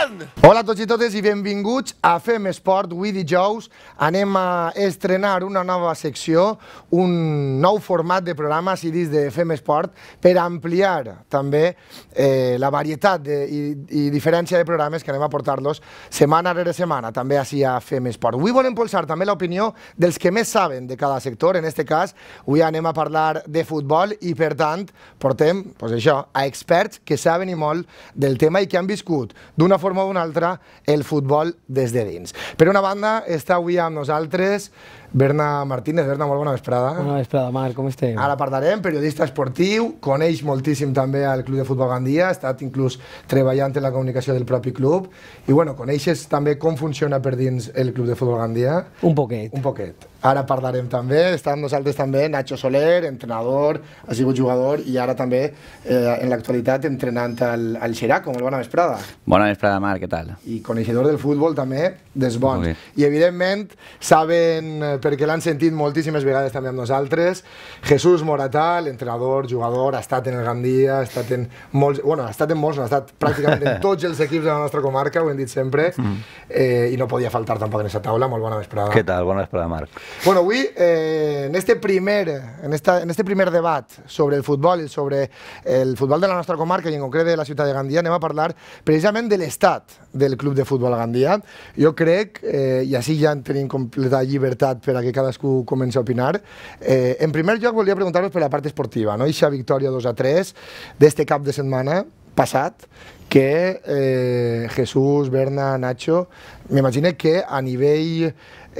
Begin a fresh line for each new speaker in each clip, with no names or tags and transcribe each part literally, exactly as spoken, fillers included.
endavant!
Hola a tots i totes i benvinguts a Fem Esport. Avui dijous anem a estrenar una nova secció, un nou format de programa, si dins de Fem Esport, per ampliar també eh, la varietat de, i, i diferència de programes que anem a portar-los setmana rere setmana, també així a Fem Esport. Avui volem impulsar també l'opinió dels que més saben de cada sector. En aquest cas, avui anem a parlar de futbol i, per tant, portem pues això, a experts que saben i molt del tema i que han viscut d'una forma o d'una altra el futbol des de dins. Per una banda, està avui amb nosaltres Berna Martínez. Berna, molt bona vesprada.
Bona vesprada, Marc, com estem?
Ara parlarem, periodista esportiu, coneix moltíssim també al Club de Futbol Gandia, ha estat inclús treballant en la comunicació del propi club i, bueno, coneixes també com funciona per dins el Club de Futbol Gandia?
Un poquet.
Un poquet. Ara parlarem també, està amb nosaltres també Nacho Soler, entrenador, ha sigut jugador i ara també, eh, en l'actualitat, entrenant al, al Xeraco. Molt bona vesprada.
Bona vesprada, Marc, què tal?
I coneixedor del futbol també, des bons. I, evidentment, saben, perquè l'han sentit moltíssimes vegades també amb nosaltres, Jesús Moratà, l'entrenador, jugador, ha estat en el Gandia, ha estat en molts, bueno, ha estat en molts, no, ha estat pràcticament en tots els equips de la nostra comarca, ho hem dit sempre, mm. eh, i no podia faltar tampoc en aquesta taula. Molt bona vesprada.
Què tal? Bona vesprada, Marc.
Bueno, avui, eh, en, este primer, en, esta, en este primer debat sobre el futbol i sobre el futbol de la nostra comarca i en concret de la ciutat de Gandia, anem a parlar precisament de l'estat del Club de Futbol Gandia. Jo crec, eh, i així ja tenim completa llibertat per a que cadascú comenci a opinar, eh, en primer lloc volia preguntar-vos per la part esportiva, no? Eixa victòria dos a tres d'este cap de setmana passat, que eh, Jesús, Berna, Nacho, m'imagino que a nivell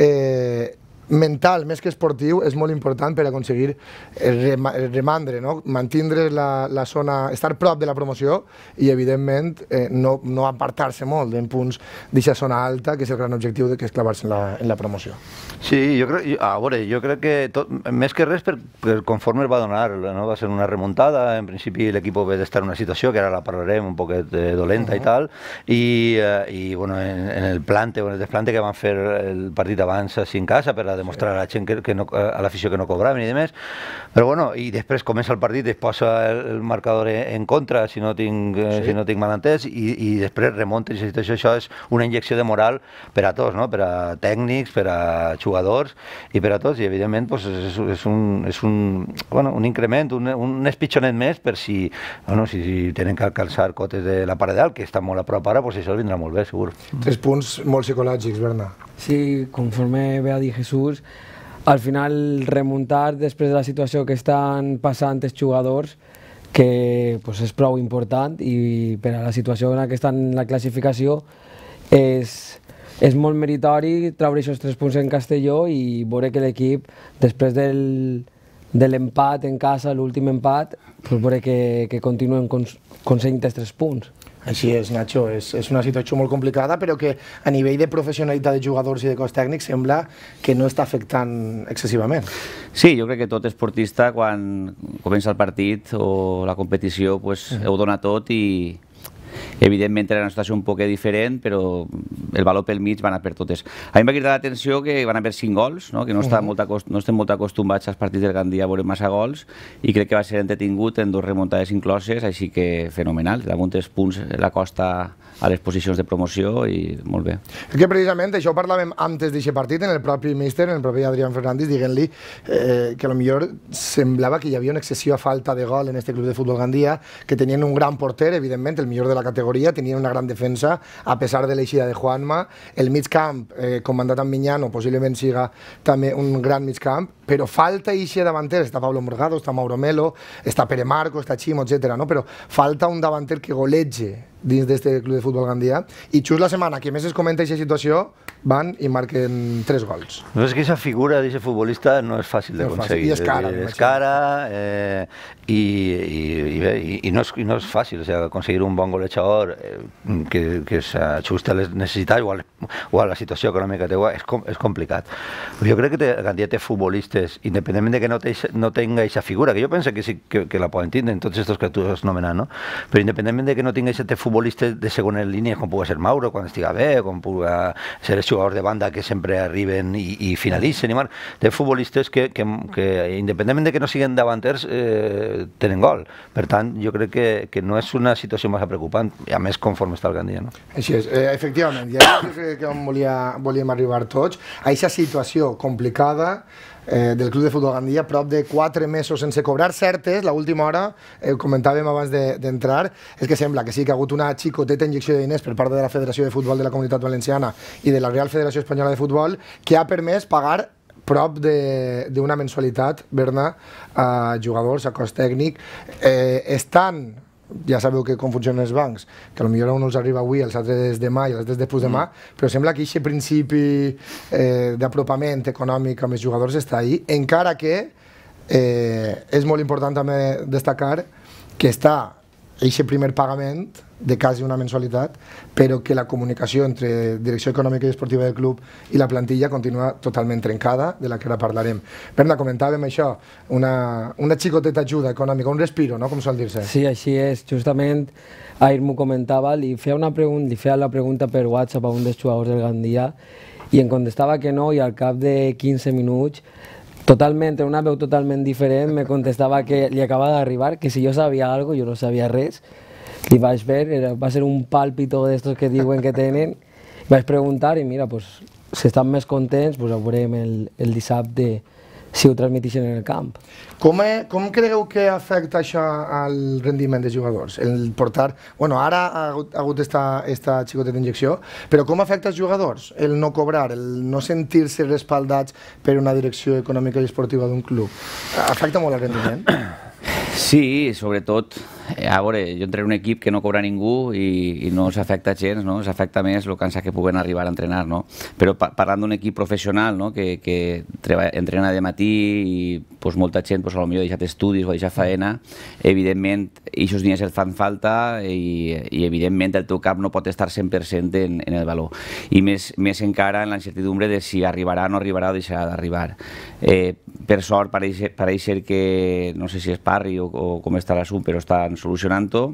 eh, mental, més que esportiu, és molt important per aconseguir remandre, no? Mantindre la, la zona, estar prop de la promoció i, evidentment, eh, no, no apartar-se molt en punts d'aquesta zona alta, que és el gran objectiu de que és clavar-se en, la, en la promoció.
Sí, jo crec, a veure, jo crec que tot, més que res per, per conforme es va donar, no? Va ser una remuntada, en principi l'equip ve d'estar en una situació que ara la parlarem un poquet eh, dolenta uh -huh. i tal, i, eh, i bueno, en, en el plante, en el desplante que van fer el partit abans així en casa per a demostrar a la gent que, que no, a l'afició que no cobraven i demés, però bueno, i després comença el partit, es posa el, el marcador en contra si no tinc, sí. si no tinc mal entès, i, i després remunta i situació. Això és una injecció de moral per a tots, no? Per a tècnics, per a jugadors i per a tots, i evidentment pues, és, és, un, és un, bueno, un increment, un, un espitjonet més per si, bueno, si, si tenen que calçar cotes de la part de dalt, que està molt a prop ara, pues això vindrà molt bé, segur.
Tres punts molt psicològics, Berna.
Sí, conforme ve a dir Jesús, al final remuntar després de la situació que estan passant els jugadors, que pues, és prou important, i per a la situació en la que estan en la classificació és, és molt meritori treure aquests tres punts en Castelló i veure que l'equip, després del, de l'empat en casa, l'últim empat, pues, veure que, que continuen aconseguint els tres punts.
Així és, Nacho, és, és una situació molt complicada, però que a nivell de professionalitat de jugadors i de cos tècnic sembla que no està afectant excessivament.
Sí, jo crec que tot esportista, quan comença el partit o la competició, pues, uh-huh. ho dona tot i evidentment era una situació un poc diferent, però el valor pel mig va anar per totes. A mi m'ha cridat l'atenció que van haver cinc gols, no? Que no, està molt acost... no estem molt acostumats als partits del Gandia a veure massa gols, i crec que va ser entretingut en dues remuntades incloses, així que fenomenal. Damunt els punts la costa a les posicions de promoció i molt bé.
Que precisament això ho parlàvem antes d'aquest partit, en el propi míster, en el propi Adrián Fernández, dient-li eh, que potser semblava que hi havia una excessiva falta de gol en aquest Club de Futbol Gandia, que tenien un gran porter, evidentment, el millor de la categoria, tenien una gran defensa, a pesar de l'eixida de Juanma. El mig camp, eh, comandat amb Miñano, possiblement siga també un gran mig camp, però falta eixe davanter. Està Pablo Morgado, està Mauro Melo, està Pere Marco, està Chimo, etcètera, no? Però falta un davanter que golege dins d'aquest Club de Futbol Gandia, i just la setmana que més es comenta aquesta situació van i marquen tres gols.
No, és que aquesta figura d'aquest futbolista no és fàcil d'aconseguir.
I és cara.
És cara eh, i, i, i, i, no és, i no és fàcil, o sigui, aconseguir un bon golejador eh, que, que s'ajusta a les necessitats o a, o a la situació econòmica que té, és, com, és complicat. Però jo crec que té, Gandia té futbolistes futbolistes, independentment de que no, te, no tenga aquesta figura, que jo penso que sí que, que la poden tindre en tots aquests que tu has nomenat, no? Però independentment de que no tinga aquest futbolista de segona línia, com pugui ser Mauro, quan estiga bé, com pugui ser els jugadors de banda que sempre arriben i, i finalitzen, i mar, de futbolistes que, que, que independentment de que no siguin davanters, eh, tenen gol. Per tant, jo crec que, que no és una situació massa preocupant, i a més conforme està el Gandia, no?
Així és, eh, efectivament, ja crec que on volia, volíem arribar tots, a aquesta situació complicada eh, del Club de Futbol Gandia, prop de quatre mesos sense cobrar certes, l'última hora, eh, comentàvem abans d'entrar, de, és que sembla que sí que ha hagut una xicoteta injecció de diners per part de la Federació de Futbol de la Comunitat Valenciana i de la Real Federació Espanyola de Futbol, que ha permès pagar prop d'una mensualitat, Berna, a jugadors, a cos tècnic, eh, estan, ja sabeu que com funcionen els bancs, que potser a un els arriba avui, els altres demà i els altres després demà, mm. però sembla que aquest principi eh, d'apropament econòmic amb els jugadors està ahí, encara que eh, és molt important també destacar que està aquest primer pagament de quasi una mensualitat, però que la comunicació entre direcció econòmica i esportiva del club i la plantilla continua totalment trencada, de la que ara parlarem. Berna, comentàvem això, una, una xicoteta ajuda econòmica, un respiro, no?, com sol dir-se.
Sí, així és. Justament ahir m'ho comentava, li feia, una pregunta, li feia la pregunta per WhatsApp a un dels jugadors del Gandia i em contestava que no, i al cap de quinze minuts totalment, en una veu totalment diferent, me contestava que li acaba d'arribar, que si jo sabia alguna cosa, jo no sabia res. Li vaig ver, era, va ser un pàlpito d'estos que diuen que tenen. Vaig preguntar i mira, pues, si estan més contents, pues, ho veurem el, el dissabte si ho transmetixen en el camp.
Com, he, com cregueu que afecta això al rendiment dels jugadors? El portar... Bueno, ara ha hagut, ha hagut esta, esta xicoteta d'injecció, però com afecta als jugadors el no cobrar, el no sentir-se respaldats per una direcció econòmica i esportiva d'un club? Afecta molt el rendiment?
Sí, sobretot, a veure, jo entreno en un equip que no cobra ningú i, i no s'afecta gens, no? S'afecta més el cansat que puguen arribar a entrenar, no? Però pa parlant d'un equip professional, no?, que, que treballa, entrena de matí i pues, molta gent pues, potser ha deixat estudis o ha deixat feina, evidentment, aquests dies et fan falta i, i evidentment el teu cap no pot estar cent per cent en, en el valor. I més, més encara en la incertidumbre de si arribarà o no arribarà o deixarà d'arribar. Eh, per sort, pareix, pareix ser que, no sé si és Parri o, o com està l'assumpte, però estan solucionant-ho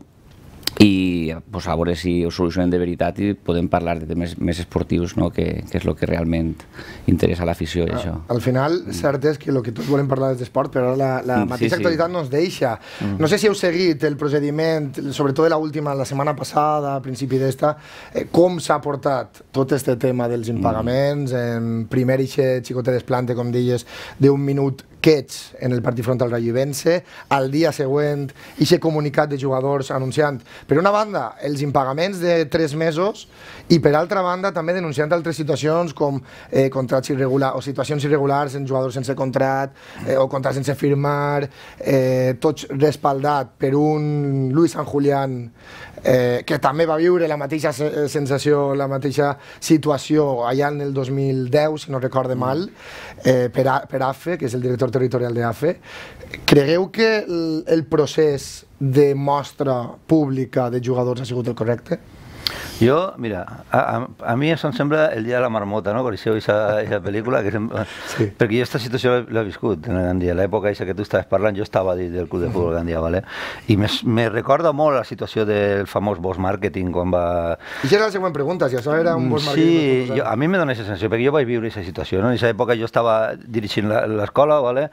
i pues, a veure si ho solucionen de veritat i podem parlar de temes més esportius, no? que, que és el que realment interessa a l'afició. Ah,
al final, cert és que el que tots volem parlar és d'esport, però la, la
sí,
mateixa
sí.
actualitat no ens deixa. Mm. No sé si heu seguit el procediment, sobretot de l'última, la setmana passada, a principi d'esta, eh, com s'ha portat tot este tema dels impagaments, mm. en primer ixe xicotet desplante, com deies, d'un minut que ets en el partit front al Rayo Ibense, al dia següent ixe comunicat de jugadors anunciant, per una banda, els impagaments de tres mesos i per altra banda també denunciant altres situacions com eh, contrats irregulars o situacions irregulars en jugadors sense contrat eh, o contrats sense firmar, eh, tots respaldat per un Luis San Julián eh, que també va viure la mateixa sensació, la mateixa situació allà en el dos mil deu, si no recorde mal, eh, per, a, per A F E, que és el director territorial de A F E. Cregueu que el, el procés de mostra pública de jugadors ha sigut el correcte?
Jo, mira, a, a, a mi això em sembla el dia de la marmota, no? Coneixeu aquesta pel·lícula? Que sembla... sí. Perquè jo aquesta situació l'he viscut en el Gandia. L'època que tu estaves parlant, jo estava dins del Club de Futbol Gandia, ¿vale? I me, me recorda molt la situació del famós boss marketing, quan va...
I això era la següent pregunta, si això era un boss
Sí,
marketing...
jo, a mi me dona aquesta sensació, perquè jo vaig viure aquesta situació, no? En aquesta època jo estava dirigint l'escola, ¿vale?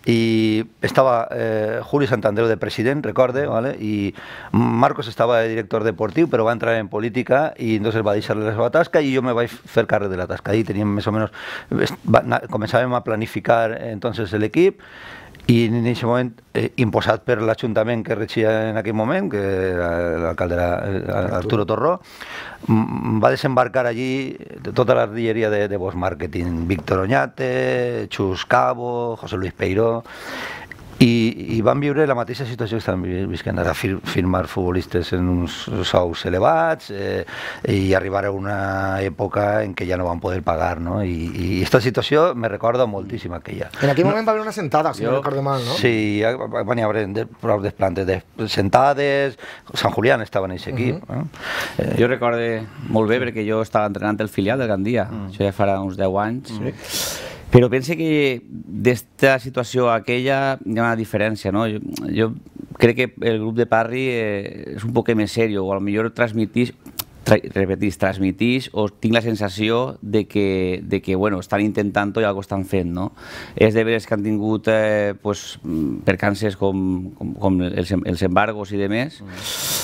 I estava eh, Juli Santandreu de president, recorde, ¿vale? I Marcos estava de director deportiu, però va entrar en política i entonces va deixar la seva tasca i jo me vaig fer càrrec de la tasca. Ahí teníem més o menys, començàvem a planificar entonces l'equip i en aquest moment, eh, imposat per l'Ajuntament que regia en aquell moment, que l'alcalde era Arturo Torró, va desembarcar allí tota l'artilleria de, de Bosch Marketing, Víctor Oñate, Xus Cabo, José Luis Peiró, i, i van viure la mateixa situació que estan visquent ara, fir, firmar futbolistes en uns sous elevats eh, i arribar a una època en què ja no van poder pagar, no? I, i aquesta situació me recorda moltíssim aquella.
En aquell moment va haver una sentada, si jo, no recordo mal, no?
Sí, van haver de, prou desplantes de sentades, San Julián estava en aquest equip. Uh -huh. no?
eh, jo recordo molt bé perquè jo estava entrenant el filial del Gandia, uh -huh. això ja farà uns deu anys, uh -huh. Però pense que d'esta situació a aquella hi ha una diferència, no? Jo, jo crec que el grup de Parry eh, és un poc més seriós, o potser transmitís, tra repetís, transmitís, o tinc la sensació de que, de que bueno, estan intentant-ho i alguna cosa estan fent, no? És de veres que han tingut eh, pues, percances com, com, com els, els embargos i demés, mm.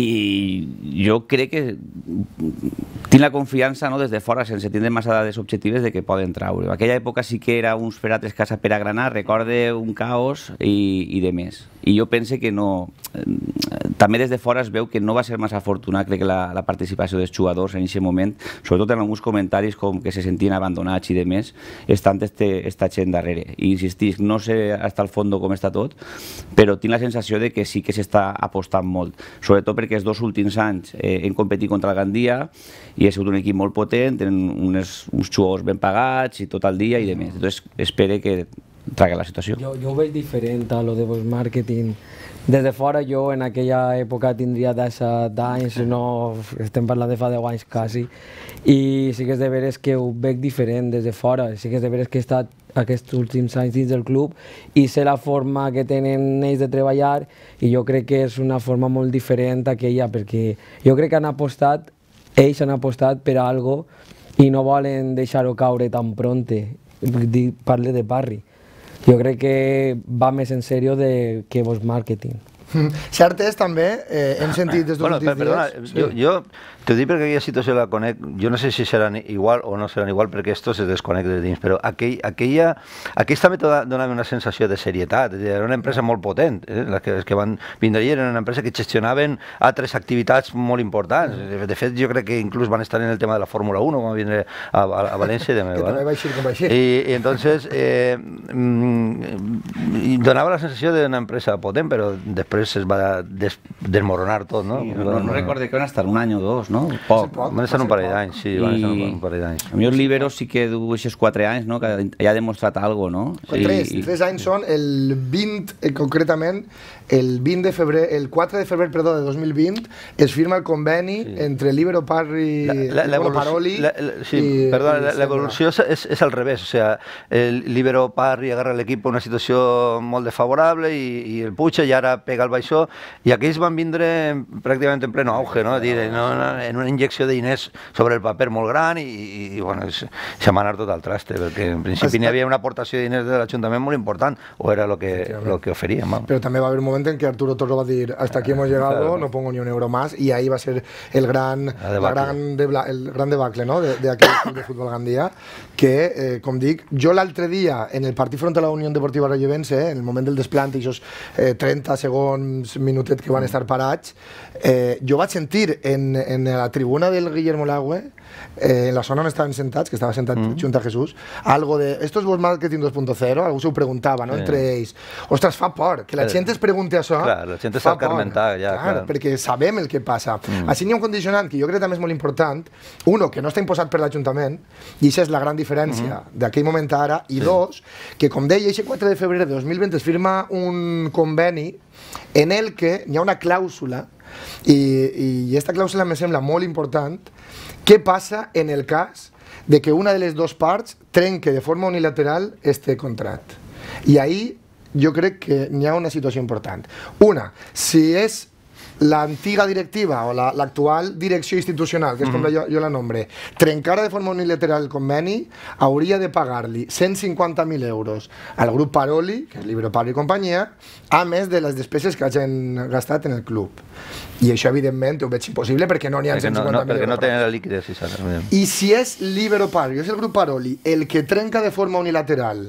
i jo crec que tinc la confiança, no, des de fora, sense tindre massa dades objectives, de que poden traure. En aquella època sí que era uns per altres casa per agranar, recorde un caos i, i de més. I jo pense que no... També des de fora es veu que no va ser massa afortunat, crec que la, la participació dels jugadors en aquest moment, sobretot en alguns comentaris com que se sentien abandonats i de més, estant este, esta gent darrere. I insistisc, no sé hasta el fons com està tot, però tinc la sensació de que sí que s'està apostant molt, sobretot perquè els dos últims anys eh, hem competit contra el Gandia i ha sigut un equip molt potent, tenen unes, uns jugadors ben pagats i tot el dia i de més. Entonces, espere que traga la situació.
Jo, jo ho veig diferent a lo de vos marketing. Des de fora jo en aquella època tindria disset anys, no, estem parlant de fa deu anys quasi, i sí que és de veres que ho veig diferent des de fora, sí que és de veres que he estat aquests últims anys dins del club i sé la forma que tenen ells de treballar i jo crec que és una forma molt diferent a aquella, perquè jo crec que han apostat, ells han apostat per a algo i no volen deixar-ho caure tan pronte, parle de Parry. Jo crec que va més en sèrio de que vos marketing.
Cert és també, eh, hem sentit des dels
bueno,
últims
perdona,
dies...
Jo, jo t'ho dic perquè aquella situació la conec, jo no sé si seran igual o no seran igual perquè esto se desconnecta de dins, però aquell, aquella, aquells també donava una sensació de serietat, era una empresa molt potent, eh? les, que, les que van vindre allà eren una empresa que gestionaven altres activitats molt importants, de fet jo crec que inclús van estar en el tema de la Fórmula uno quan van vindre a, a, a València i demés.
Que també va així com va així.
I, i entonces eh, mm, donava la sensació d'una empresa potent, però després es va des, desmoronar tot, no?
Sí, no, no recorde que van estar un any o dos, no? Poc.
Van estar un parell d'anys, sí, van estar un parell d'anys.
A mi el Libero sí que du aquests quatre anys, no? Que ja ha demostrat alguna cosa, no?
Tres, I... tres anys són el vint, eh, concretament, el vint de febrer, el quatre de febrer, perdó, de dos mil vint, es firma el conveni sí. entre Libero Parry, la, la, bueno, Paroli
la, la, sí, i... Perdona, l'evolució és, és al revés, o sea, el Libero Parry agarra l'equip en una situació molt desfavorable i, i el puja i ara pega el baixó i aquells van vindre pràcticament en pleno auge, no? Dir, no, no, en una injecció de diners sobre el paper molt gran i, i, i bueno, se va anar tot al traste, perquè en principi n'hi havia una aportació de diners de l'Ajuntament molt important, o era el que, lo que oferían. Vamos.
Però també va haver un moment en que Arturo Torro va dir hasta aquí hemos llegado, claro. No pongo ni un euro más, y ahí va a ser el gran, la gran, debla, el gran debacle, no? de, de aquell club de futbol Gandia, que, eh, com dic, jo l'altre dia, en el partit front a la Unió Deportiva Rallovense, eh, en el moment del desplante, i aquests eh, trenta segons, minutet que van estar parats, eh, jo vaig sentir en, en la tribuna del Guillermo Lagüe, eh, en la zona on estaven sentats, que estava sentat mm. junt a Jesús, algo de, esto es vos marketing dos punto cero, algú s'ho preguntava, no? Sí. Entre ells. Ostres, fa por, que la eh. gent es pregunti això.
Clar, la gent està carmentada ja.
Clar, clar. Perquè sabem el que passa. Mm. Així n'hi ha un condicionant que jo crec que també és molt important, uno, que no està imposat per l'Ajuntament, i això és la gran diferència mm. d'aquell moment a ara, i sí. dos, que com deia, aquest quatre de febrer de dos mil vint es firma un conveni en el que hi ha una clàusula, i, i aquesta clàusula me sembla molt important. Què passa en el cas de que una de les dues parts trenque de forma unilateral este contracte? I ahí jo crec que hi ha una situació important. Una, si és l'antiga directiva o l'actual la, direcció institucional, que és com la, jo, jo la nombre, trencara de forma unilateral el conveni, hauria de pagar-li cent cinquanta mil euros al grup Paroli, que és Libero Parry i companyia, a més de les despeses que hagin gastat en el club. I això, evidentment, ho veig impossible perquè no n'hi ha cent cinquanta mil
euros. Perquè no tenen la liquidació.
I si és Libero Parry, és el grup Paroli, el que trenca de forma unilateral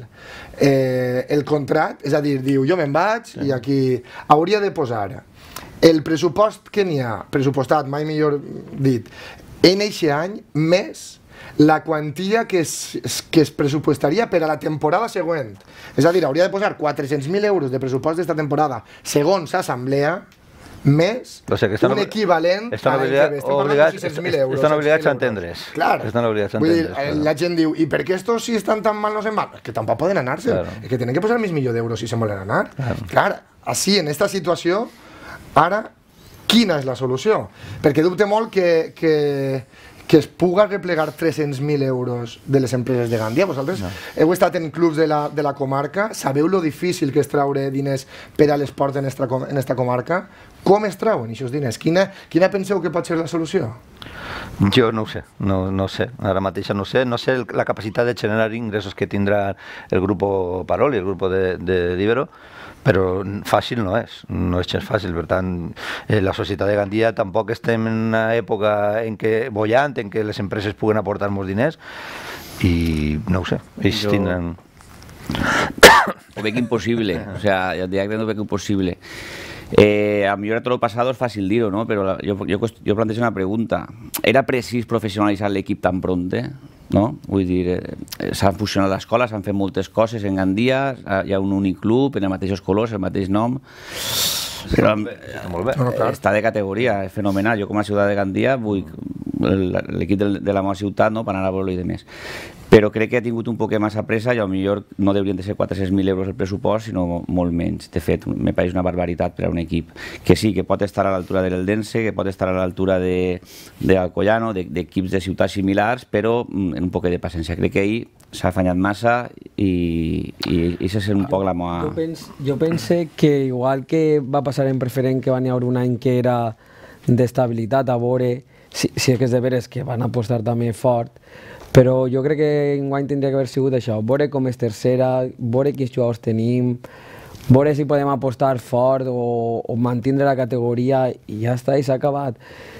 eh, el contracte, és a dir, diu, jo me'n vaig i aquí hauria de posar el pressupost que n'hi ha, pressupostat, mai millor dit, en aquest any, més la quantia que es, que es pressupostaria per a la temporada següent. És a dir, hauria de posar quatre-cents mil euros de pressupost d'esta temporada, segons assemblea, més
o sigui, un
equivalent a l'any que ve. Estem parlant de sis-cents mil euros.
Estan obligats a entendre's.
Clar.
Estan obligats a
entendre's. Vull dir, la gent diu, i per què estos si estan tan mal no se'n van? És que tampoc poden anar-se. Claro. És que tenen que posar mig milió d'euros si se'n volen anar. Claro. Clar, així, en esta situació, ara, quina és la solució? Perquè dubte molt que, que, que es puga replegar tres-cents mil euros de les empreses de Gandia? Vosaltres no. heu estat en clubs de la, de la comarca, sabeu lo difícil que és traure diners per a l'esport en esta, en esta comarca? Com es trauen aquests diners? Quina, quina penseu que pot ser la solució?
Jo no ho sé, no, no sé, ara mateix no sé, no sé la capacitat de generar ingressos que tindrà el grup Parol i el grup de, de Libero, però fàcil no és, no és gens fàcil. Per tant, eh, la societat de Gandia tampoc estem en una època en què bollant, en què les empreses puguen aportar molts diners, i no ho sé, ells jo... tindran...
Ho veig impossible, o sea, ja et dic que no ho veig impossible. Eh, a millor a tot el passat és fàcil dir-ho, no? Però la, jo, jo, jo plantejo una pregunta. Era precís professionalitzar l'equip tan pronte? No? Vull dir, eh, s'han fusionat l'escola, s'han fet moltes coses en Gandia, hi ha un únic club, en els mateixos colors, el mateix nom, però
molt bé.
Està de categoria, és fenomenal. Jo com a ciutat de Gandia vull l'equip de la meva ciutat, no?, per anar a veure-lo i de més. Però crec que ha tingut un poc massa pressa i potser no deurien de ser quatre-cents mil euros el pressupost, sinó molt menys. De fet, me pareix una barbaritat per a un equip que sí, que pot estar a l'altura de l'Eldense, que pot estar a l'altura d'Alcoyano, d'equips de ciutats similars, però en un poc de paciència. Crec que ahir s'ha afanyat massa i això és un poc la meva...
Jo penso, jo penso que igual que va passar en preferent, que va haver un any que era d'estabilitat, a veure si, si és que és de veres que van apostar també fort, però jo crec que enguany tindria que haver sigut això, veure com és tercera, veure quins jugadors tenim, veure si podem apostar fort o, o mantindre la categoria i ja està, i s'ha acabat.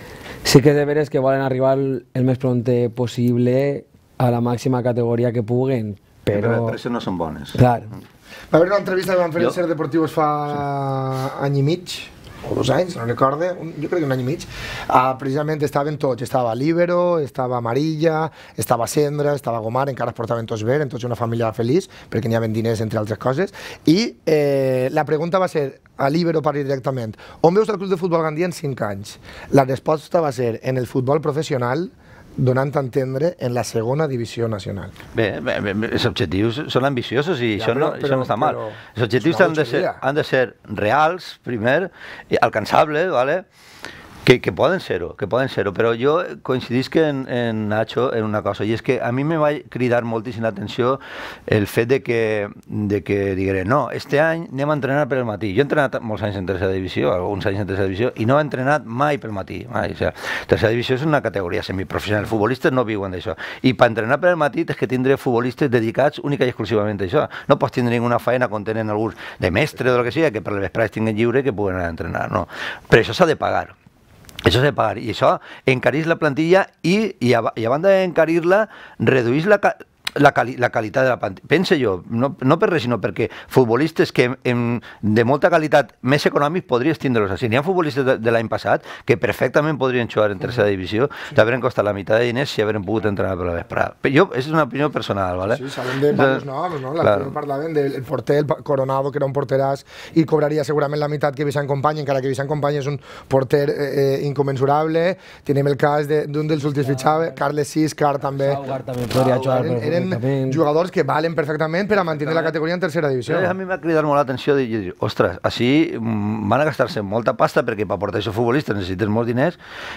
Sí que és de veres que volen arribar el, el més pronte possible a la màxima categoria que puguen, però...
Per això no són bones.
Clar.
Va haver una entrevista que van fer el Ser Deportivos fa any i mig, o dos anys, no recorde, un, jo crec que un any i mig, uh, precisament estaven tots, estava Libero, estava Amarilla, estava Cendra, estava Gomar, encara es portaven tots bé, en tots una família feliç, perquè n'hi havia diners, entre altres coses, i eh, la pregunta va ser, a Libero parli directament, on veus el club de futbol Gandia en cinc anys? La resposta va ser, en el futbol professional, donant a entendre en la segona divisió nacional.
Bé, bé, bé, els objectius són ambiciosos i ja, això, però, no, però, això no està mal. Els objectius han de, ser, han de ser reals, primer, alcançables, ¿vale? Que, que poden ser-ho, que poden ser-ho, però jo coincidisc en, en Nacho en una cosa, i és que a mi me va cridar moltíssim l'atenció el fet de que, de que diguere, no, este any anem a entrenar per el matí. Jo he entrenat molts anys en tercera divisió, alguns anys en tercera divisió, i no he entrenat mai pel matí. Mai. O sigui, tercera divisió és una categoria semiprofessional, els futbolistes no viuen d'això. I per entrenar per el matí tens que tindre futbolistes dedicats única i exclusivament a això. No pots tindre ninguna feina on tenen alguns de mestre o del que sigui, que per les vesprades tinguin lliure que puguen anar a entrenar. No. Però això s'ha de pagar. Això s'ha de pagar, i això encarís la plantilla i, i, a, i a banda d'encarir-la, reduís la, la, quali, la qualitat de la plantilla. Pense jo, no, no per res, sinó perquè futbolistes que en, de molta qualitat més econòmics podries tindre-los així. N'hi ha futbolistes de, de l'any passat que perfectament podrien jugar en tercera divisió, t'haurien costat la meitat de diners si haurien pogut entrenar per la vesprada. Jo, és una opinió personal, ¿vale?
Sí, saben de varios noms, no? Claro. Parlaven del porter, el Coronado, que era un porteràs i cobraria segurament la meitat que Vicent Company, encara que Vicent Company és un porter eh, inconmensurable. Tenim el cas d'un dels últims fitxaves, Carles Siscar també.
Saugar també podria jugar perfectament.
Eren jugadors que valen perfectament per a mantenir la categoria en tercera divisió.
A mi m'ha cridat molt l'atenció de dir, ostres, així van a gastar-se molta pasta perquè per portar aquests futbolistes necessites molts diners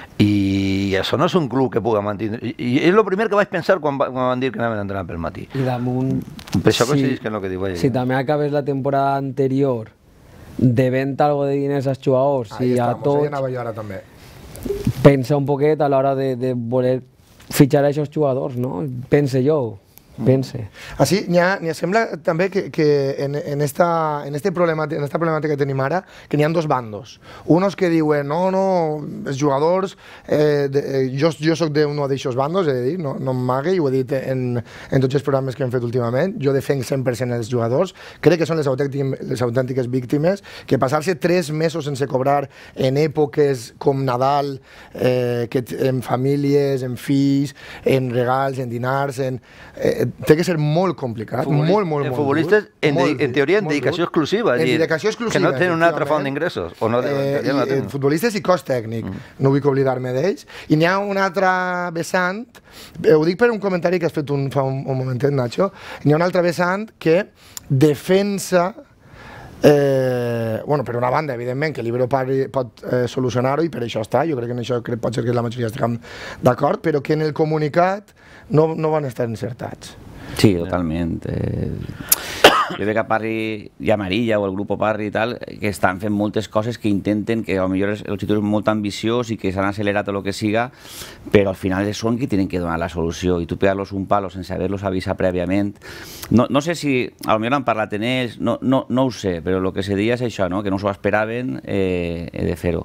i això no és un club que pugui mantenir. I és el primer que vaig pensar quan, quan van dir que anaven a entrenar pel matí.
I damunt...
Per això coincidís que és el que diu ella.
Si també acabes la temporada anterior devent algo de diners als jugadors i a tots...
Ahí anava jo ara també.
Pensa un poquet a l'hora de, de voler fitxar a aquests jugadors, no? Pense jo. Pense.
Així, n'hi ha, ha, sembla també que, que en, en, esta, en, este problemàtica, en esta problemàtica que tenim ara, que n'hi ha dos bandos. Unos que diuen, no, no, els jugadors, eh, de, eh, jo, jo soc d'un d'aixòs bandos, he de dir, no, no m'amague, i ho he dit en, en tots els programes que hem fet últimament, jo defenc cent per cent els jugadors, crec que són les autèntiques, les autèntiques víctimes, que passar-se tres mesos sense cobrar en èpoques com Nadal, eh, que, en famílies, en fills, en regals, en dinars, en... Eh, té que ser molt complicat, molt, molt, molt, molt
futbolistes, en, molt, en teoria, en dedicació exclusiva.
En dedicació exclusiva.
Que no tenen una altra font d'ingressos. No,
eh, no i, futbolistes i cos tècnic, mm. no vull oblidar-me d'ells. I n'hi ha una altra vessant, ho dic per un comentari que has fet un, fa un, un momentet, Nacho, n'hi ha una altra vessant que defensa Eh, bueno, per una banda, evidentment, que l'Ibero pot eh, solucionar-ho i per això està, jo crec que en això crec, pot ser que la majoria estiguem d'acord, però que en el comunicat no, no van estar encertats.
Sí, totalment. Eh, jo crec que Parri i Amarilla o el grup Parri i tal, que estan fent moltes coses que intenten, que potser el Xitu és molt ambiciós i que s'han accelerat o el que siga, però al final són qui tenen que donar la solució i tu pegar-los un palo sense haver-los avisat prèviament. No, no sé si, potser han parlat en ells, no, no, no ho sé, però el que se deia és això, no? Que no s'ho esperaven eh, de fer-ho.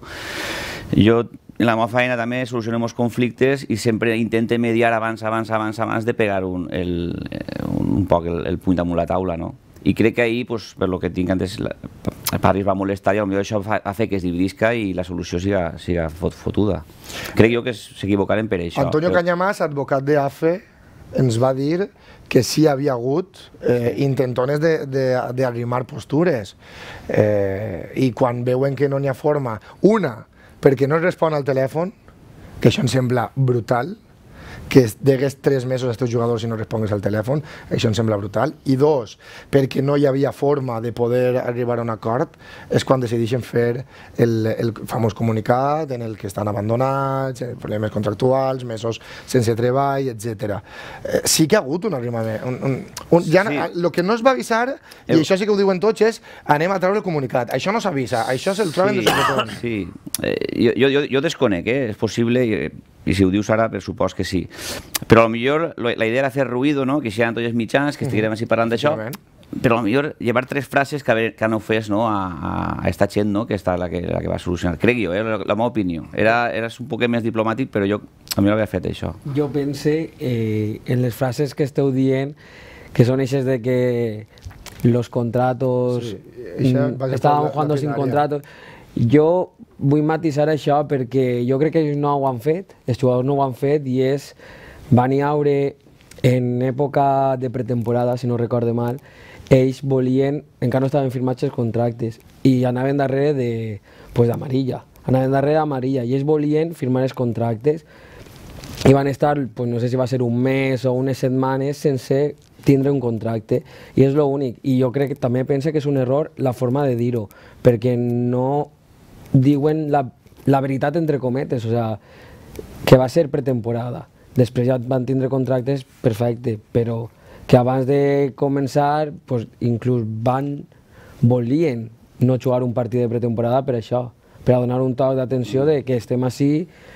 Jo en la meva feina també solucionem els conflictes i sempre intente mediar abans, abans, abans, abans de pegar un, el, un poc el, el puny damunt la taula, no? I crec que ahir, pues, per lo que tinc antes, el Parri es va molestar i potser això fa, fa que es dividisca i la solució siga, siga fot, fotuda. Crec jo que s'equivocaren per això.
Antonio
però...
Cañamás, advocat de A F E, ens va dir que sí havia hagut eh, intentones d'arrimar postures eh, i quan veuen que no n'hi ha forma, una, perquè no es respon al telèfon, que això em sembla brutal, que degues tres mesos als teus jugadors i no respongues al telèfon, això em sembla brutal, i dos, perquè no hi havia forma de poder arribar a un acord, és quan decideixen fer el, el famós comunicat en el que estan abandonats, problemes contractuals, mesos sense treball, etcètera. Eh, sí que ha hagut un arrimament. Un, un, un, ja, sí. El que no es va avisar, i el... això sí que ho diuen tots, és anem a treure el comunicat. Això no s'avisa, això se'l troben
sí,
des de tot.
Sí, eh, jo, jo, jo desconec, eh? És possible... I... i si ho dius ara, per supòs que sí. Però potser la idea era fer ruïdo, no? Que siguin tots els mitjans, que estiguem així parlant d'això, però potser llevar tres frases que, que no fes no? a, a, a esta gent, no? Que està la que, la que va solucionar. Crec jo, eh? la, la meva opinió. Era, eres un poc més diplomàtic, però jo a mi l'havia fet això.
Jo pense eh, en les frases que esteu dient, que són eixes de que los contratos... Sí, estàvem jugando sin contratos. Jo vull matisar això perquè jo crec que ells no ho han fet, els jugadors no ho han fet, i és, van hi haure en època de pretemporada, si no recorde mal, ells volien, encara no estaven firmats els contractes, i anaven darrere de, pues, d'Amarilla, anaven darrere d'Amarilla, i ells volien firmar els contractes, i van estar, pues, no sé si va ser un mes o unes setmanes sense tindre un contracte, i és l'únic, i jo crec que també pense que és un error la forma de dir-ho, perquè no diuen la, la veritat entre cometes, o sea, que va ser pretemporada, després ja van tindre contractes, perfecte, però que abans de començar pues, inclús van, volien no jugar un partit de pretemporada per això, per a donar un toc d'atenció de que estem així,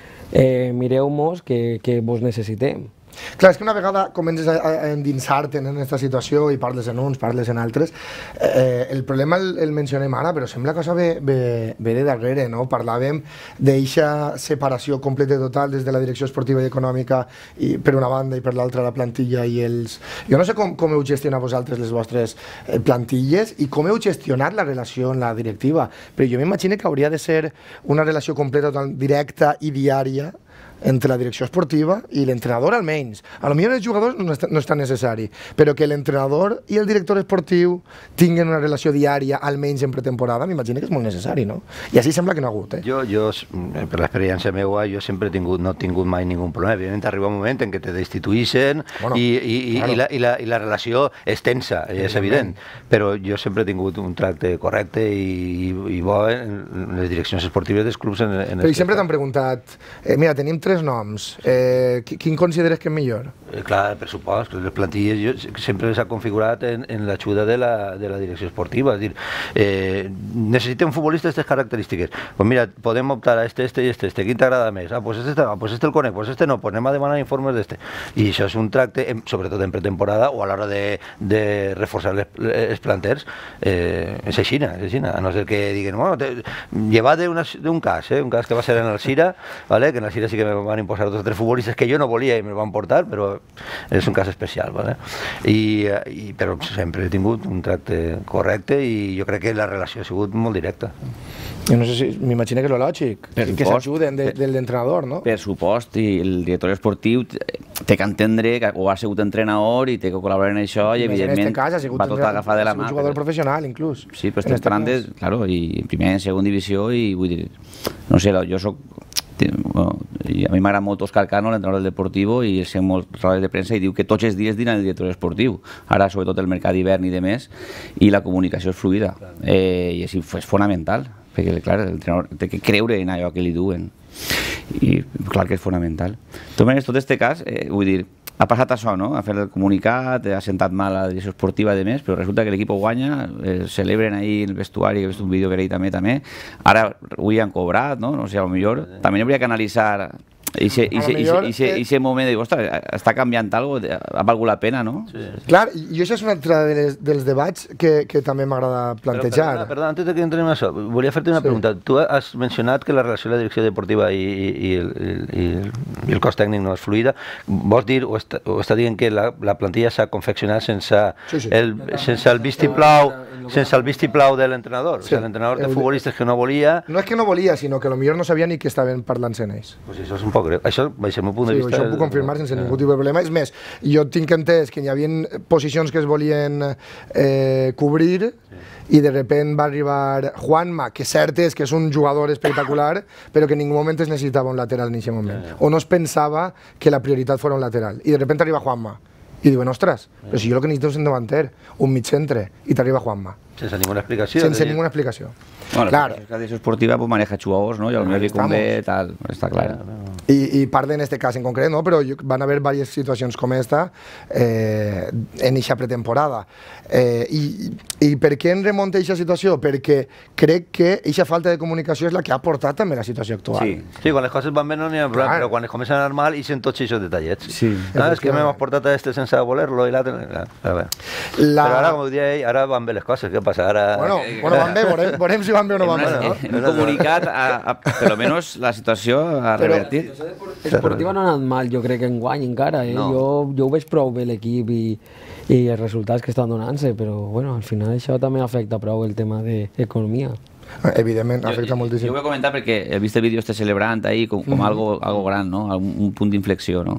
eh, mireu-nos que, que vos necessitem.
Clar, és que una vegada comences a, a endinsar-te en aquesta situació i parles en uns, parles en altres, eh, el problema el, el mencionem ara, però sembla que això ve, ve, ve de darrere, no? Parlàvem d'eixa separació completa i total des de la direcció esportiva i econòmica i, per una banda, i per l'altra la plantilla i els... Jo no sé com, com heu gestionat vosaltres les vostres eh, plantilles i com heu gestionat la relació en la directiva, però jo m'imagino que hauria de ser una relació completa, total, directa i diària entre la direcció esportiva i l'entrenador, almenys. A lo millor els jugadors no és, no és tan necessari, però que l'entrenador i el director esportiu tinguin una relació diària, almenys en pretemporada, m'imagino que és molt necessari, no? I així sembla que no ha hagut, eh?
Jo, jo per l'experiència meva, jo sempre he tingut, no he tingut mai ningú problema. Evidentment, arriba un moment en què te destituïssin bueno, i, i, claro. i, la, i, la, i la relació és tensa, és evident, però jo sempre he tingut un tracte correcte i, i bo en les direccions esportives dels clubs. En, en
però i sempre t'han preguntat, eh, mira, tenim tres noms, eh, quin consideres que és millor?
Eh, clar, per supost, les plantilles jo, sempre s'ha configurat en, en l'ajuda de, la, de la direcció esportiva, és dir, eh, necessitem un futbolista d'aquestes característiques, pues mira, podem optar a este, este i este, este, quin t'agrada més? Ah, pues este, ah, pues este el conec, pues este no, pues anem a demanar informes d'este. I això és un tracte, en, sobretot en pretemporada o a l'hora de, de reforçar les, els planters, eh, és aixina, és aixina, a no ser que diguen, bueno, te, llevat d'un cas, eh, un cas que va ser en el Cira, ¿vale? Que en el Cira sí que me van imposar dos o tres futbolistes que jo no volia i me van portar, però és un cas especial, ¿vale? I, i, però sempre he tingut un tracte correcte i jo crec que la relació ha sigut molt directa.
Jo no sé si, m'imagino que és lo lògic, que s'ajuden de, de l'entrenador, no?
Per supost, i el director esportiu té que entendre que o ha sigut entrenador i té que col·laborar en això i evidentment va tot agafar de la mà.
Ha sigut jugador professional, inclús.
Sí, però estem parlant de, claro, i en primera i en segona divisió i vull dir, no sé, jo soc bueno, i a mi m'agrada molt Òscar Cano, l'entrenador del Deportivo, i sé molts rodes de premsa i diu que tots els dies diran el director esportiu. Ara, sobretot, el mercat d'hivern i de més, i la comunicació és fluida. Eh, I així és fonamental, perquè, clar, l'entrenador té que creure en allò que li duen. I clar que és fonamental. De totes maneres, tot aquest cas, eh, vull dir, ha passat això, no? Ha fet el comunicat, ha sentat mal la direcció esportiva de més, però resulta que l'equip guanya, eh, celebren ahir el vestuari, he vist un vídeo que era ahir també, també. Ara avui han cobrat, no? No sé, a lo millor també hauria que analitzar aquest moment de dir, ostres, està canviant alguna cosa, ha valgut la pena, no?
Clar, i això és un altre dels debats que també m'agrada plantejar.
Perdona, antes de que entrem en això, volia fer-te una pregunta. Tu has mencionat que la relació de la direcció deportiva i el cos tècnic no és fluida. Vols dir, o està dient que la plantilla s'ha confeccionat sense el vistiplau sense el vistiplau de l'entrenador? O sigui, l'entrenador té futbolistes que no volia...
No és que no volia, sinó que potser no sabia ni que estaven parlant-se en ells.
Pues això és un poc greu. Això, baix el meu punt de vista...
Això ho puc confirmar sense ningú tipus de problema. És més, jo tinc entès que hi havia posicions que es volien cobrir i de repente va arribar Juanma, que cert és que és un jugador espectacular, però que en ningú moment es necessitava un lateral en aquest moment. O no es pensava que la prioritat fos un lateral. I de repente arriba Juanma. I diuen, ostres, però si jo el que necessito és un davanter, un mig centre, i t'arriba Juanma.
Sense ninguna explicació.
Sense ninguna explicació.
Bueno, claro. La direcció esportiva pues, maneja jugadors, ¿no? Y a lo mejor li convé, tal, està clar.
I, i parlen en este cas en concret, no? Però van haver diverses situacions com esta eh, en eixa pretemporada. Eh, i, I per què en remunta eixa situació? Perquè crec que eixa falta de comunicació és la que ha portat també la situació actual.
Sí, sí, quan les coses van bé no n'hi ha problema, però quan es comencen a anar mal hi sent tots aquests detallets.
Sí.
Ah, és que m'hem portat a este sense voler-lo i l'altre... La... Però ara, com ho deia ell, ara van bé les coses, què passa? Ara...
Bueno, bueno van bé, veurem, veurem si van bé o no van bé, no?
En un comunicat, a, a, per almenys la situació ha revertit.
Esportiva no ha anat mal, jo crec que enguany encara. Eh? No. Jo, jo ho veig prou bé l'equip i, i els resultats que estan donant-se, però bueno, al final això també afecta prou el tema d'economia.
Evidentment, afecta moltíssim.
Jo ho vull comentar perquè he vist el vídeo este celebrant ahir com, com mm. algo, algo gran, no? Un, un punt d'inflexió, no?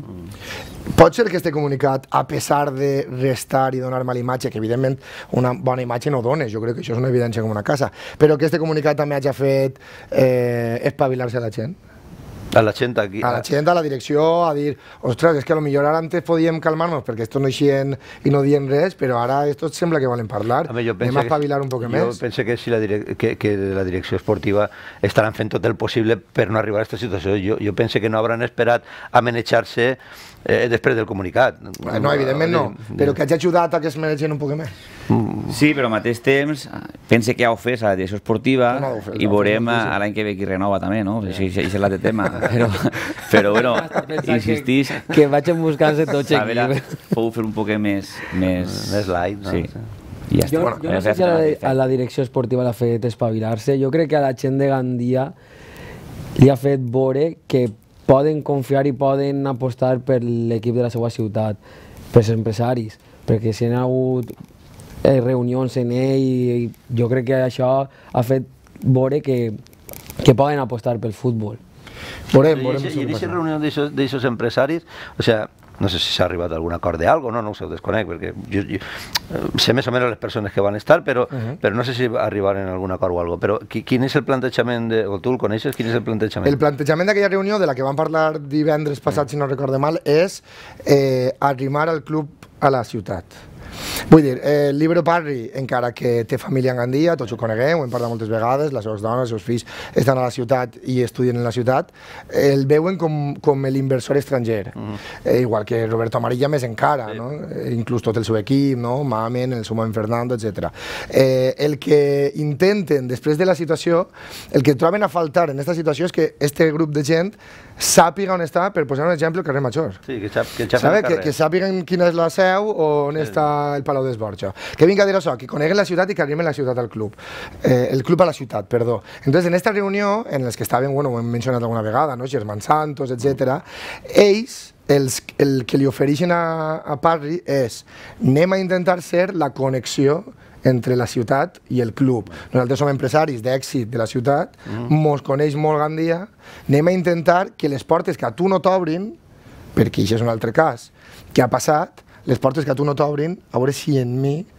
Pot ser que este comunicat, a pesar de restar i donar mala imatge, que evidentment una bona imatge no dona, jo crec que això és una evidència com una casa, però que este comunicat també hagi fet eh, espavilar-se a la gent.
A la gent aquí.
A la gent, a la direcció, a dir, ostres, és que potser ara antes podíem calmar-nos perquè estos no eixien i no dien res, però ara estos sembla que volen parlar. Anem a espavilar un poc més.
Jo penso que, si la que, que la direcció esportiva estaran fent tot el possible per no arribar a aquesta situació. Jo, jo penso que no hauran esperat a manejar-se eh, després del comunicat.
No, evidentment no, però que hagi ajudat a que es manegen un poc més.
Sí, però al mateix temps pense que ha ofès a la direcció esportiva no, no, i veurem a l'any que ve qui renova també, no? Això és l'altre tema, però, però bueno, insistís...
Que, que vagin buscant-se tots aquí.
A veure, pou fer un poc més... Més,
més light, no?
Sí. I ja
jo,
està.
Jo no sé si a la, a la direcció esportiva l'ha fet espavilar-se, jo crec que a la gent de Gandia li ha fet veure que poden confiar i poden apostar per l'equip de la seva ciutat, per els empresaris, perquè si han hagut eh, reunions en ell, i jo crec que això ha fet veure que, que poden apostar pel futbol.
Veurem, veurem.
I en aquesta reunió d'aquests empresaris, o sea, no sé si s'ha arribat a algun acord de algo, no, no ho desconec, perquè jo, jo sé més o menys les persones que van estar, però, uh -huh. però no sé si arribaren a algun acord o algo. Però quin és el plantejament, de, o tu el coneixes, quin és el plantejament?
El plantejament d'aquella reunió, de la que vam parlar divendres passat, si no recorde mal, és eh, arrimar el club a la ciutat. Vull dir, eh, el Libero Parri, encara que té família en Gandia, tots ho coneguem, ho hem parlat moltes vegades, les seves dones, els seus fills estan a la ciutat i estudien en la ciutat, el veuen com, com l'inversor estranger, mm. eh, igual que Roberto Amarilla més encara, sí. No? Eh, inclús tot el seu equip, no? Mamen, el seu moment Fernando, etcètera. Eh, el que intenten, després de la situació, el que troben a faltar en aquesta situació és que este grup de gent sàpiga on està, per posar un exemple, el carrer Major.
Sí, que, sap, que,
Sabe? que, que sàpiguen quina és la seu o on sí. està el Palau d'Esborja. Que vinga a dir això, que coneguen la ciutat i que arriben la ciutat al club. Eh, el club a la ciutat, perdó. Entonces, en esta reunió, en les que estaven, bueno, ho hem mencionat alguna vegada, no? Germán Santos, etcètera, ells, els, el que li ofereixen a, a Parri és anem a intentar ser la connexió entre la ciutat i el club. Nosaltres som empresaris d'èxit de la ciutat, mm. mos coneix molt Gandia, anem a intentar que les portes que a tu no t'obrin, perquè això és un altre cas, que ha passat, les portes que a tu no t'obrin, a veure si en mi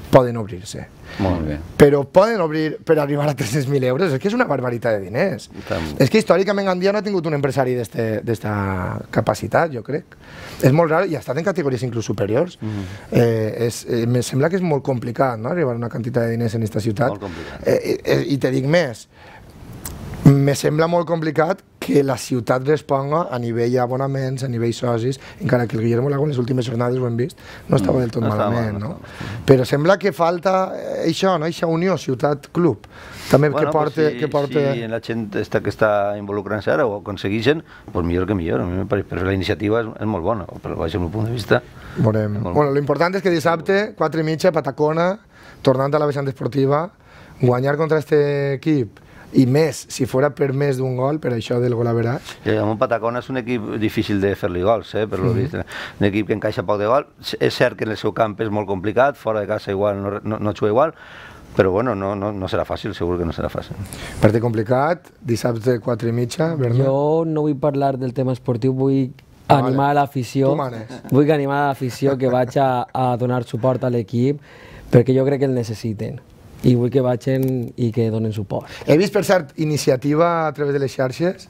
poden obrir-se.
Molt bé.
Però poden obrir per arribar a tres-cents mil euros, és que és una barbaritat de diners. És que històricament Gandia no ha tingut un empresari d'esta capacitat, jo crec. És molt rar i ha estat en categories inclús superiors. Me sembla que és molt complicat arribar a una quantitat de diners en aquesta ciutat.
Molt complicat.
I te dic més, me sembla molt complicat que la ciutat responga a nivell abonaments, a nivell socis, encara que el Guillermo Lago en les últimes jornades ho hem vist, no estava del tot malament, no? Però sembla que falta això, no? Eixa unió ciutat-club, també que porte...
Si la gent que està involucrant-se ara ho aconsegueixen, doncs millor que millor, però la iniciativa és molt bona, però vaig al meu punt de vista...
Veurem. Bueno, l'important és que dissabte, quatre i mitja, Patacona, tornant a la vessant esportiva, guanyar contra aquest equip, i més, si fora per més d'un gol, per això del gol average.
El Patacona és un equip difícil de fer-li gols, per lo vist. Un equip que encaixa poc de gol. És cert que en el seu camp és molt complicat, fora de casa igual no juga igual, però bueno, no serà fàcil, segur que no serà fàcil.
Partit complicat, dissabte quatre i mitja, Bernat.
Jo no vull parlar del tema esportiu, vull animar l'afició. Vull animar l'afició que vaig a donar suport a l'equip, perquè jo crec que el necessiten. I vull que vagin i que donen suport.
He vist, per cert, iniciativa a través de les xarxes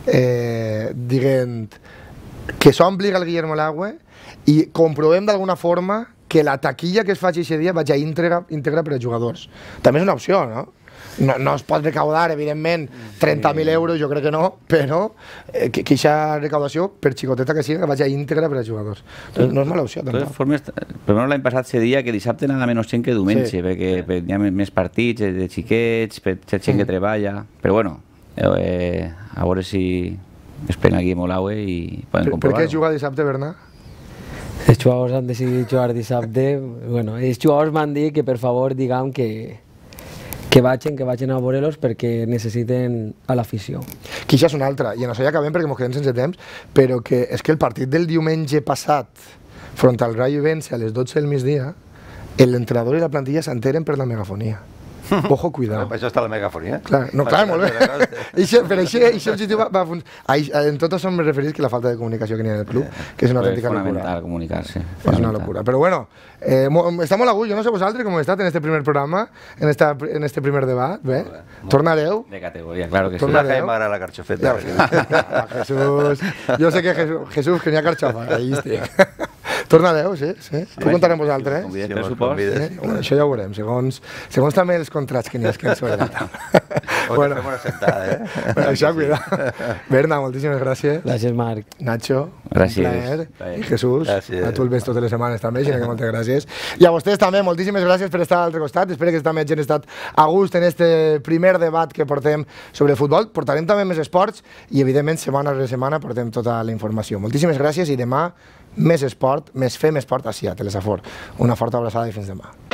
dient que s'obliga el Guillermo Lago i comprovem d'alguna forma que la taquilla que es faci aquest dia vagi íntegra per als jugadors. També és una opció, no? No es pot recaudar, evidentment, trenta mil euros, jo crec que no, però que aquesta recaudació, per xicoteta que sigui, que vagi íntegra per als jugadors. No és mala opció, tampoc.
Però l'any passat se deia que dissabte anava menys gent que diumenge, perquè hi ha més partits de xiquets, gent que treballa, però bueno, a veure si es pren aquí molt l'aigua i poden comprovar-ho.
Per què juga dissabte, Bernat?
Els jugadors han decidit jugar dissabte. Bueno, els jugadors m'han dit que per favor diguem que que vagin, que vagin a veure-los perquè necessiten a l'afició.
Que això és una altra, i en això ja acabem perquè ens quedem sense temps, però que és que el partit del diumenge passat front al Rayo Vence a les dotze del migdia, l'entrenador i la plantilla s'enteren per la megafonia. Ojo, cuidado.
Per això està la megafonia.
No, clar, molt bé. Però això objectiu va funcionar. En tot això me referís que la falta de comunicació que n'hi ha en el club, que és una autèntica locura.
És fonamental comunicar-se.
És una locura. Però bueno, està molt a gust. Jo no sé vosaltres com heu estat en este primer programa, en este primer debat. Bé, tornareu.
De categoria, claro que sí.
Tornareu. M'agrada la carxofeta.
Jesús. Jo sé que Jesús, que n'hi ha carxofa. Ahí estic. Tornareu, sí, sí. Ho contarem vosaltres, eh? Això ja ho veurem, segons també els contrats que n'hi ha que ens sobre la taula.
Bueno, fem una sentada, eh?
Això, cuida. Berna, moltíssimes gràcies.
Gràcies, Marc.
Nacho,
un
plaer. I Jesús, a tu el vens totes les setmanes també, així que moltes gràcies. I a vostès també, moltíssimes gràcies per estar a l'altre costat. Espero que també hagin estat a gust en este primer debat que portem sobre el futbol. Portarem també més esports i, evidentment, setmana rere setmana portem tota la informació. Moltíssimes gràcies i demà més esport, més fem esport així a Telesafor. Una forta abraçada i fins demà.